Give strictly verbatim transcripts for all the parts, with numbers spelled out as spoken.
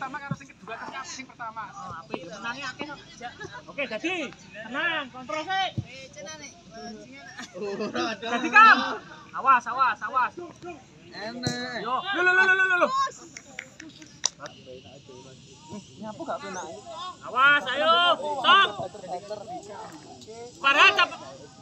pertama karo sing kedua terus sing pertama. Oh, apik menangi akeh kok. Oke, dadi tenang, kontrol sik. Eh, cenane. Dadi Kam. Awas, awas, awas. Enak. Yo, lho lho lho lho lho. Nyapu gak penak. Awas, ayo. Stop. Farhan cepet.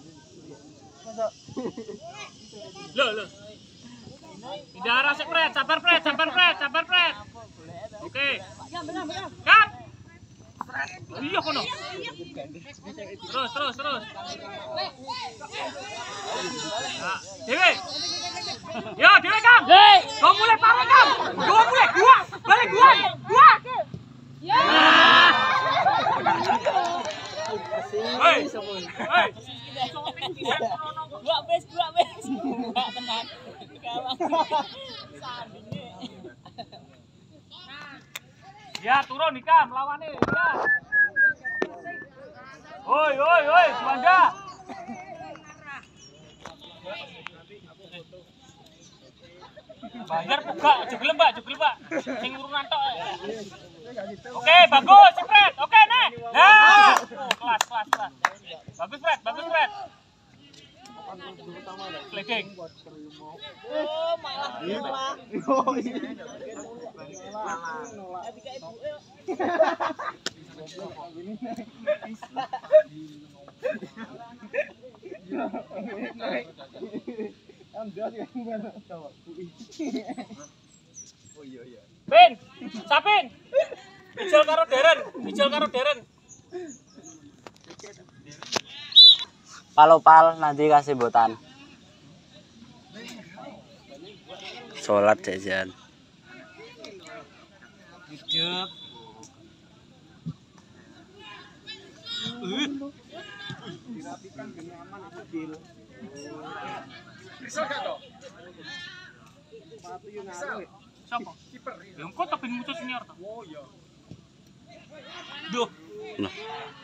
Lho lho. Tidak arah sik, Pret. Sabar, Pret. Sabar, Pret. Sabar, Pret. Oke. Kat. Iya kono. Terus, terus, terus. Ya, Dewi. Ya, Dewi Kam. Kau mulai parah Kam. Dua mulai, dua. Balik dua. Dua. Ya. Hei. Hei. Dua bes, dua bes. Enggak tenang. Ya, turun nih Kam, lawannya. Ya. Oi, oi, oi, Juanda. Bayar buka, jugel Mbak, jugel Mbak. Sing urunan tok. Oke, bagus, Fred. Oke, nih. Nah. Oh, kelas, kelas, kelas. Bagus, Fred, bagus, Fred. Sliding. Oh, malah malah. Pin, sapin. Ijol karo Deren, ijol karo Deren. Palopal nanti kasih botan. Sholat jajan. Hidup. Dirapikan biar aman kecil. Bisa gak toh? Sepatu yang ngaruh. Siapa? Kiper. Ya engko tapi mutus senior toh. Oh iya. Duh. Nah.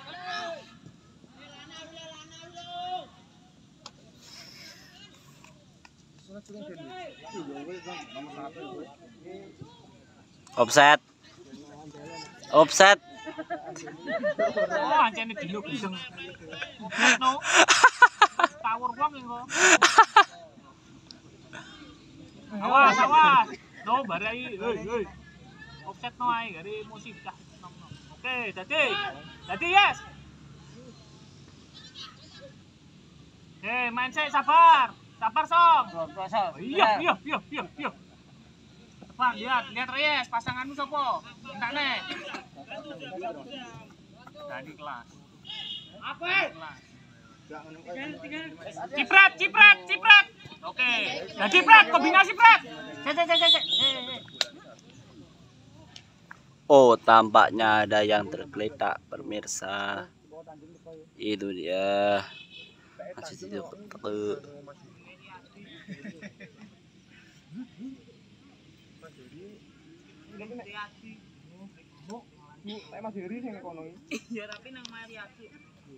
Offset. Offset. Oh, ancene dino gendeng. No. Tawur wong engko. Awas, awas. No, barai. Hei, hei. Offset no ae, gari emosi dah. Oke, dadi. Dadi yes. Oke, main sik sabar. Sabar, Som. Iya, iya, iya, iya, iya. Pak, lihat, lihat Reyes, pasanganmu sapa? Enggak nek. Dani kelas. Apa? Kelas. Ciprat, ciprat, ciprat. Oke. Nah, ciprat, kombinasi prat. Cek, cek, cek, cek. Oh, tampaknya ada yang tergeletak, pemirsa. Itu dia. Masih tidak ketemu. Nek Mas Heri sing kono iki. Iya, tapi nang Mariati.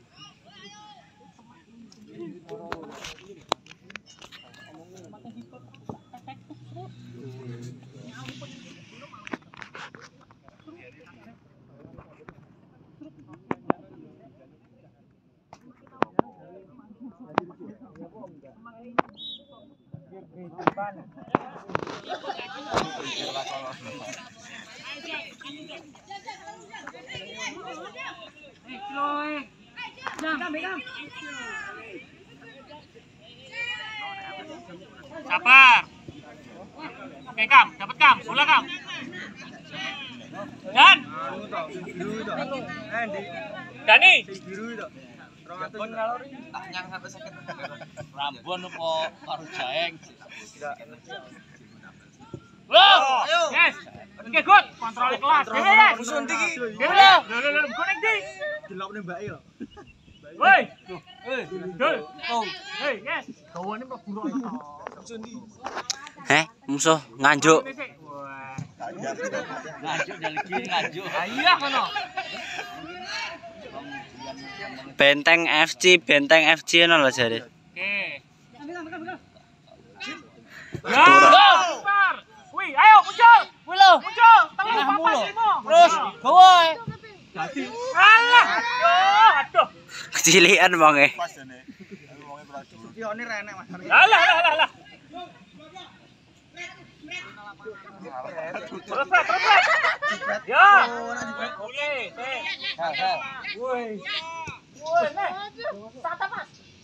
Sabar. Oke, Kam, dapat Kam, bola Kam. Dan Dani. Rambon apa karo jaeng? Wow, yes. Oke, good. Kontrol kelas. Yes. Musuh ndi iki? Dewe. Lho, lho, lho, kok ning ndi? Dilokne mbake yo. Woi. Eh, dul. Oh. Hei, yes. Gawane mlebu ro to. Musuh ndi? Heh, musuh nganjuk. Wah. Ngajuk lagi ngajuk. Ah iya kono. Benteng F C, Benteng F C ono lho jare. Oke. Ya, super. Wih, ayo muncul. Mulo. Muncul, telu Tengahmu papat lho. limo. Terus gowo. Alah. Yo, aduh. Kecilian wonge. Pas jane. Aku wonge kurang dulu. Iki renek Mas. Alah, alah, alah, alah. Terus, Fred, terus, Fred. Ya. Oke, sik. Woi. Woi, nih. Tata, Mas.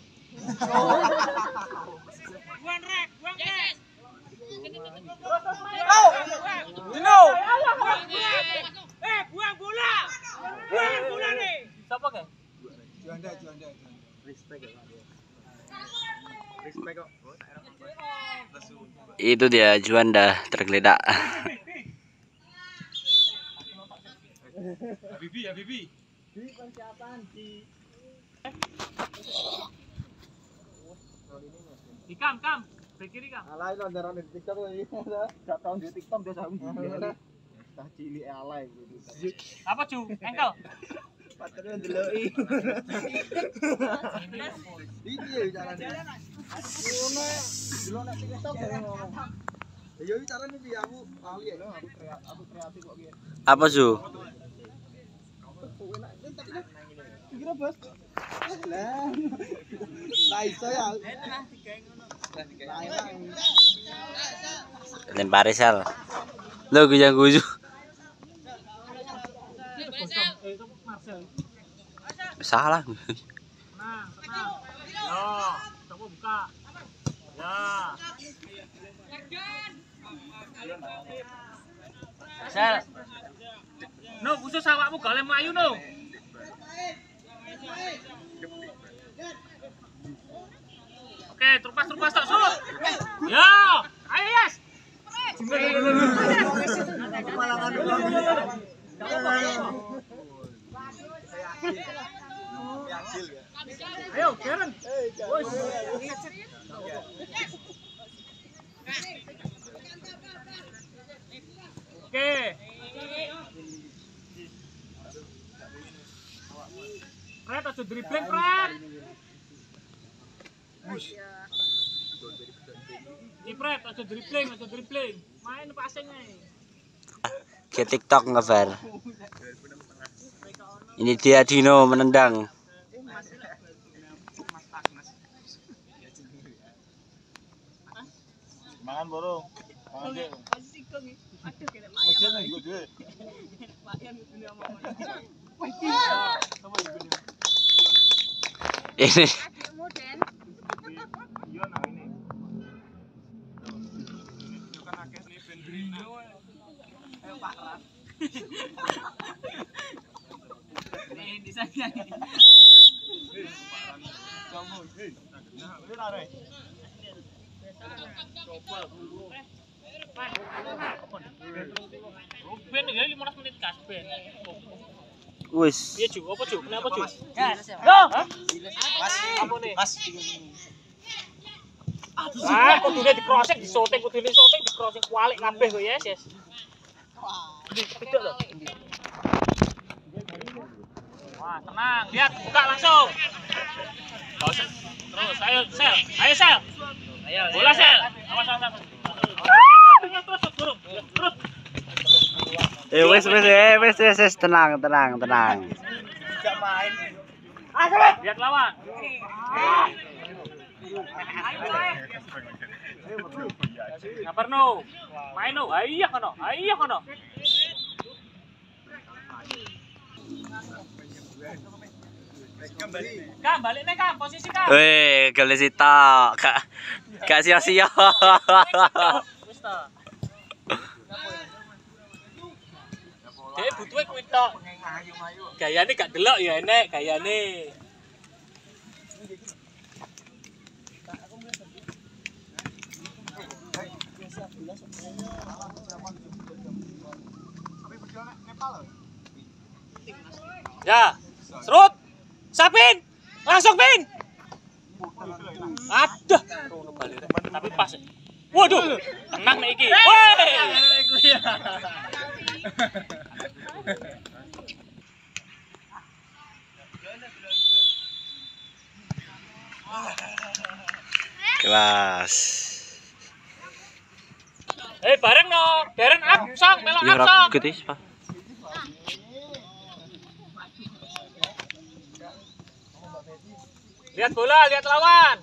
Buang rek, buang rek. Terus, terus, main. Dino. Eh, buang bola. Buang bola nih. Siapa, Kak? Juanda, Juanda. Respect ya. Respect kok. Itu dia Juanda tergeledak. Bibi ya Bibi. Di kam, kam. Beri kiri, kam. Alay lo ndaran di TikTok lagi. Gak tahun di TikTok dia sama. Tah cilik alay gitu. Apa, Cu? Engkel. Patene ndeloki. Iki ya carane. Ngono ya. Dulu nek TikTok ya ngomong. Ya iki carane piye aku lali ya aku kreatif aku kreatif kok iki. Apa Su? Kira bos. Lah. Ra iso ya. Lempar sel. Lo gujang guju. Salah. Tenang, tenang. Yo, coba buka. Ya. Sel. No, khusus awakmu gak oleh mlayu, no. Oke, terupas-terupas tak surut. Yo, ayo yes. Ayo, Karen. Oke. Fred, aja dribbling, Fred. Ini Fred, aja dribbling, aja dribbling. Main passing aja. Ke TikTok nggak Fer? Ini dia Dino menendang. Mangan borong. Mangan deh. Mejen iku duwe. Ini Iya nah ini. Itu kan akeh nih Bendrino. Ayo Pak Ras. Ini di sana. Kamu, hei. Nah, wis are. Ben ya lima belas menit kas ben. wis. Iya, Ju. Apa, Ju? Kenapa, Ju? Gas. Yo. Mas, Apa nih? Mas. Ah, kudune dikrosek, disoting, kudune soting, dikrosek kualik kabeh kok, yes, yes. Tidak loh. Wah, tenang. Lihat, buka langsung. Gak usah. Terus, ayo, Sel. Ayo, Sel. Ayo, bola, Sel. Awas, awas, awas. Terus, terus, turun. Terus. Eh wis wis eh wis wis wis, tenang tenang tenang. Tidak main. Lihat lawan. Sabar no. Main no. Ayo kono. Ayo kono. Kembali. Kam, balik nih, Kam. Posisi, Kam. Weh, gale sitok. Gak gak sia-sia. Wis ta. Dek butuhe kuwi tok. Gayane gak delok ya enek gayane. Ya, serut. Sapin. Langsung pin. Aduh. Tapi pas. Waduh, tenang nek iki. Woi. Kelas. Eh, bareng no. Deren up, Song, melok up, Yo Song. gede Pak. Lihat bola, lihat lawan.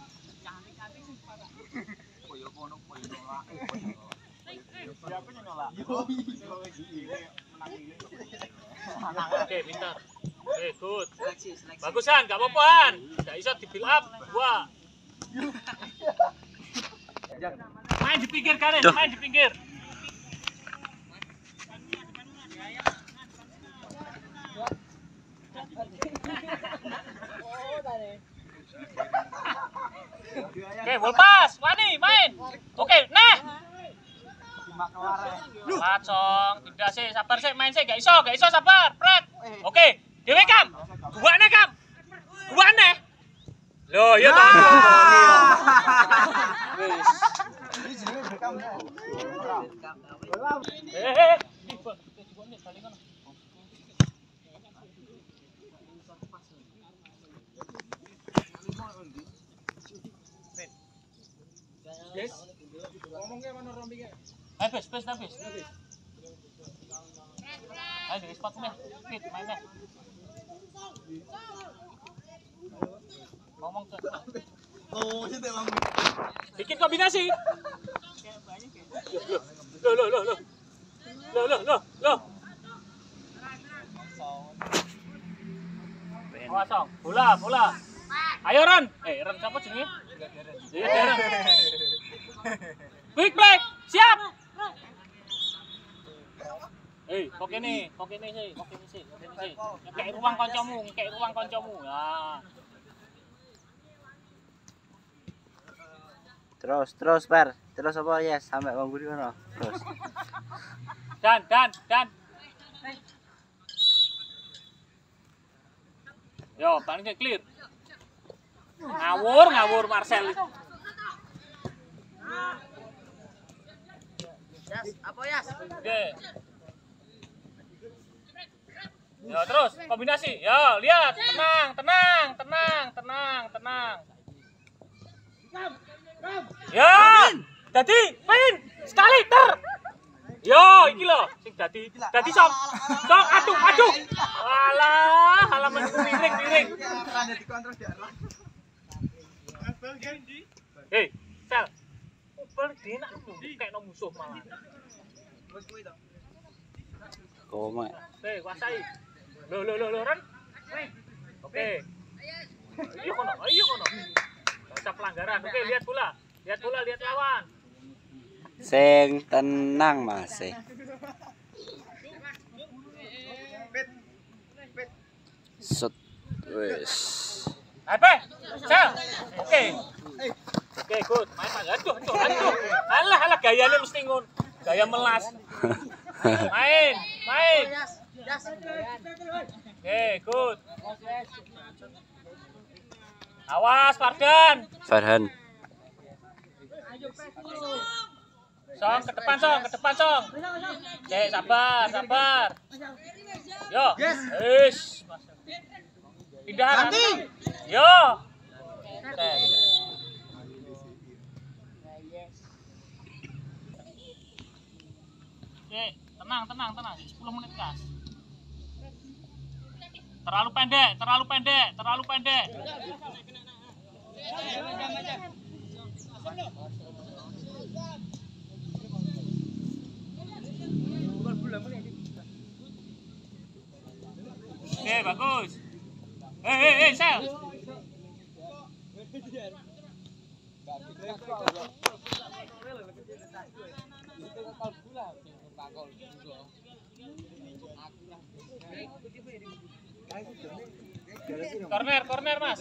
Oke, pintar. Oke, good. Bagusan, gak apa-apaan. Gak bisa di build up. Dua. Main di pinggir garis, Duh. main di pinggir. Oke, ball pass. Wani, main. Oke, nah. Lacong, tidak sih, sabar sih, main sih, gak iso, gak iso, sabar, Fred. Oke, Dewe Kam, gua nih Kam, gua nih. Loh, ya tak. Eh, yes. Ngomongnya mana rombingnya? Habis, habis, habis. Ayo dari spot nih, fit mainnya. Ngomong ke. Oh, itu emang. Bikin kombinasi. Loh, loh, loh, loh. Loh, loh, loh, loh. Kosong. Bola, bola. Ayo Ren. Eh, Ren siapa jenenge? Iya, Ren. Quick play. Siap. Eh, kok ini, kok ini sih, kok ini sih, kok ini sih. Kayak ruang kancamu, kayak ruang kancamu. Nah. Terus, terus Per. Terus apa ya sampai Bang Budi kono. Terus. Dan, dan, dan. Yo, paling clear. Ngawur, ngawur Marcel. Yas, apa Yas? Oke. Yo, terus kombinasi. Yo, lihat, tenang, tenang, tenang, tenang, tenang. Ya, dadi main sekali ter. Yo, iki lho, sing dadi dadi sok. Sok aduh, aduh. Alah, halaman miring-miring. Ada di kontrol darah. Hei, Sel. Ubel denak lu, kayak no musuh malah. Wes kuwi to. Koma. Hei, kuasai. Lo lo lo lo Ren. Oke. Ayo kono, ayo kono. Gak usah pelanggaran. Oke, lihat bola. Lihat bola, lihat lawan. Sing tenang Mas. eh. Set wis. Apa? Sel. Oke. Oke, good. Main main. Aduh, aduh, aduh. Alah, alah gayanya mesti ngun. Gaya melas. Main, main. Oke, good. Awas, Fardan. Farhan. Song, ke depan, Song, ke depan, Song. Oke, sabar, sabar. Yo. Yes. Pindah. Yo. Oke. Oke, tenang, tenang, tenang. sepuluh menit gas. Terlalu pendek, terlalu pendek, terlalu pendek. Oke, bagus. Hei, hei, hei, Sel. Corner, corner, Mas.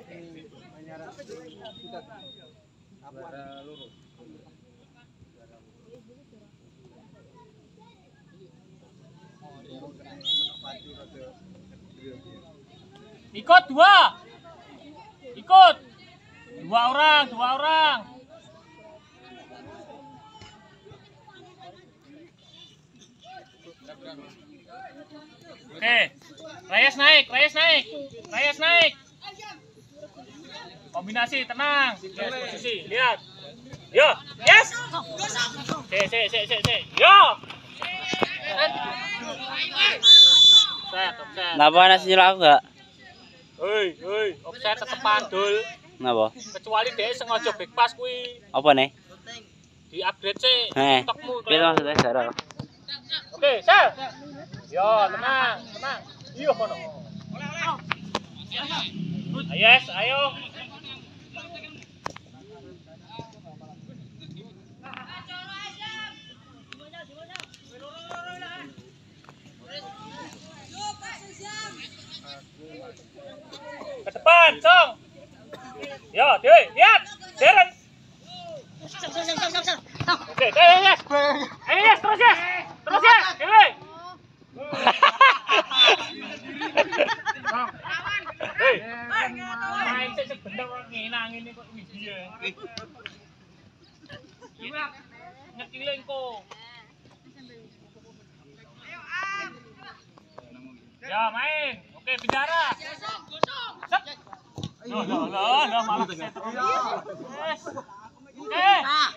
Ikut dua. Ikut. Dua orang, dua orang. Oke. Reyes naik, Reyes naik. Reyes naik. Kombinasi, tenang. Lihat posisi, lihat. Yo, yes. Si, si, si, si, si. Yo. Offset, offset. Napa anak nyelok aku gak? Hei, hei, offset tetep pandul. Napa? Kecuali dia sengaja back pass kuwi. Apa nih? Di upgrade sih. Heh. Tokmu. Piye maksudnya Sarah? Oke, sel. Yo, tenang, tenang. Iya kono. Yes, ayo. Ke depan, Song. Yo, Dewi, lihat. Deren. Oke, Dewi, yes. Ayo, yes, terus yes. Terus yes, Dewi. Hei, main sih sebentar ngenang ini kok ini dia. Ini nyekilin kok. Ya main, oke bicara. Set. Loh, loh, loh, loh, malah set. Yes. Oke.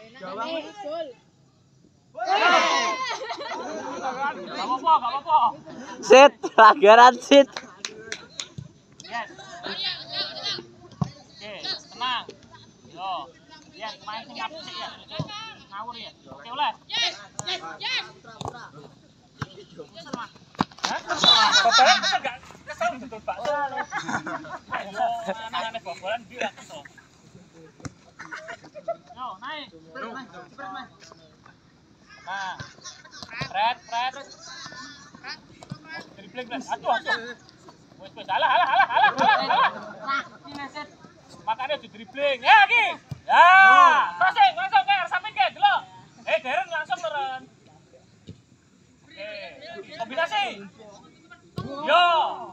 Gak apa-apa, gak apa-apa. Sit, pelanggaran sit. Yes. Oke, tenang. Yo, yes, main senyap sih ya. Ngawur ya. Oke, oleh. Yes, yes, yes. Hah? Bapak kesel gak? Kesel betul Pak. Ayo, anak-anak bobolan dia kesel. Yo, naik. Cepet, Mas. Nah. Fred, Fred. Dribbling, Fred. Aduh, aduh. Wes, wes. Alah, alah, alah, alah, alah. Makanya di dribbling. Ya, Ki. Ya. Crossing, langsung ke samping ke, delok. Eh, Deren langsung turun. Oke. Kombinasi. Yo.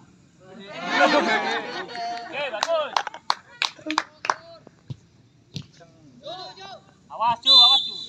Oke, bagus. Awas, Ju, awas, Ju.